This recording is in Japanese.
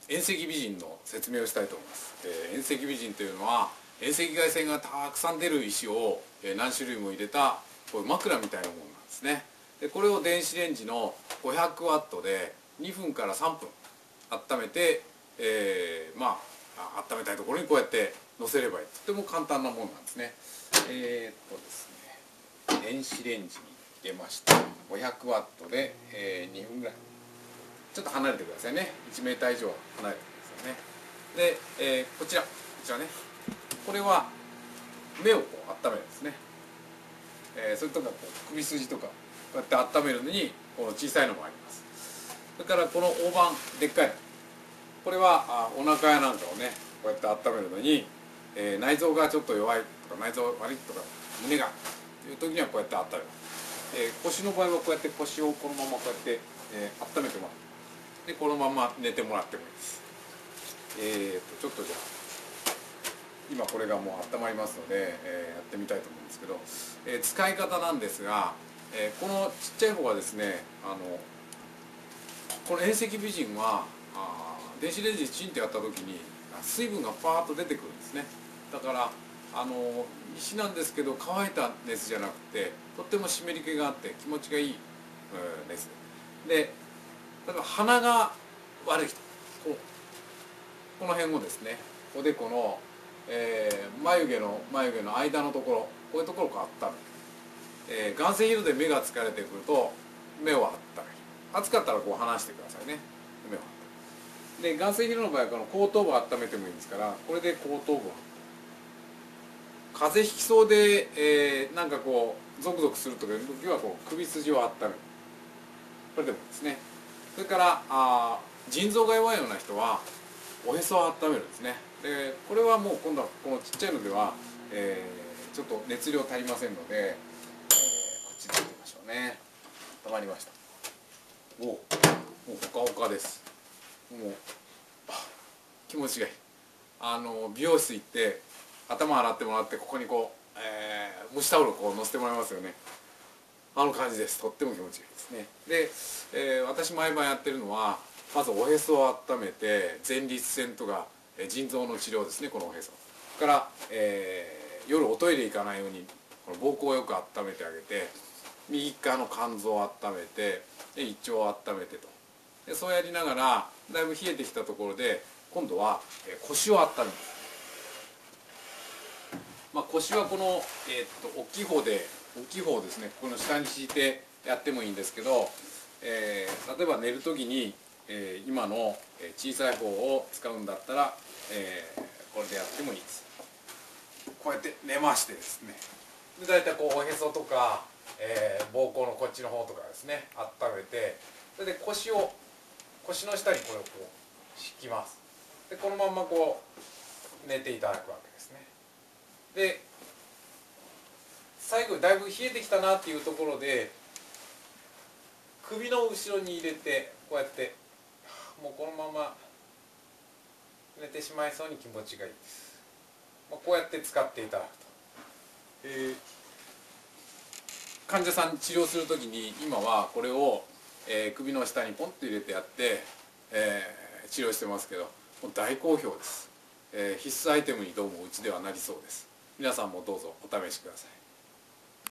遠赤美人の説明をしたいと思います。遠赤美人というのは遠赤外線がたくさん出る石を何種類も入れたこういう枕みたいなものなんですね。でこれを電子レンジの500ワットで2分から3分温めて、温めたいところにこうやって乗せればいい。とても簡単なものなんですね。ですね、電子レンジに入れました。500ワットで、2分ぐらい。ちょっと離れてくださいね。1メーター以上離れてくださいね。で、こちらね。これは目をこう温めるんですね。それとかこう首筋とかこうやって温めるのにこの小さいのもあります。それからこの大判でっかいの、これはお腹やなんかをねこうやって温めるのに、内臓がちょっと弱いとか内臓悪いとか胸がという時にはこうやって温める。腰の場合はこうやって腰をこのままこうやって、温めてもらう。でこのまま寝てもらってもいいです。ちょっとじゃあ今これがもう温まりますので、やってみたいと思うんですけど、使い方なんですが、このちっちゃい方はですね、この遠赤美人は電子レンジでチンってやった時に水分がパーッと出てくるんですね。だから石なんですけど乾いた熱じゃなくてとっても湿り気があって気持ちがいい、熱で、例えば鼻が悪い人、この辺をですねおでこの眉毛の間のところ、こういうところを温める。眼性疲労で目が疲れてくると目を温める。暑かったらこう離してくださいね。目を温める。で眼性疲労の場合はこの後頭部を温めてもいいんですから、これで後頭部を温める。風邪ひきそうで、なんかこうゾクゾクするとかいう時はこう首筋を温める。これでもいいですね。それから腎臓が弱いような人はおへそを温めるんですね。でこれはもう今度はこのちっちゃいのでは、ちょっと熱量足りませんので、こっちでいきましょうね。溜まりました。もうほかほかです。もう気持ちがいい。美容室行って頭洗ってもらってここにこう、蒸しタオルをこう乗せてもらいますよね。あの感じです。とっても気持ちがいいですね。で、私毎晩やってるのはまずおへそを温めて前立腺とか腎臓の治療ですね。このおへそから、夜おトイレ行かないようにこの膀胱をよく温めてあげて、右側の肝臓を温めてで胃腸を温めてと。でそうやりながらだいぶ冷えてきたところで今度は、腰を温めます。腰はこの、大きい方ですね。この下に敷いてやってもいいんですけど、例えば寝る時に、今の小さい方を使うんだったら、これでやってもいいです。こうやって寝ましてですね。で大体こうおへそとか、膀胱のこっちの方とかですね温めて、それで腰の下にこれをこう敷きます。でこのままこう寝ていただくわけですね。で最後だいぶ冷えてきたなっていうところで首の後ろに入れてこうやってもうこのまま寝てしまいそうに気持ちがいいです。こうやって使っていただくと、患者さん治療する時に今はこれを、首の下にポンと入れてやって、治療してますけどもう大好評です。必須アイテムにどうもうちではなりそうです。皆さんもどうぞお試しください。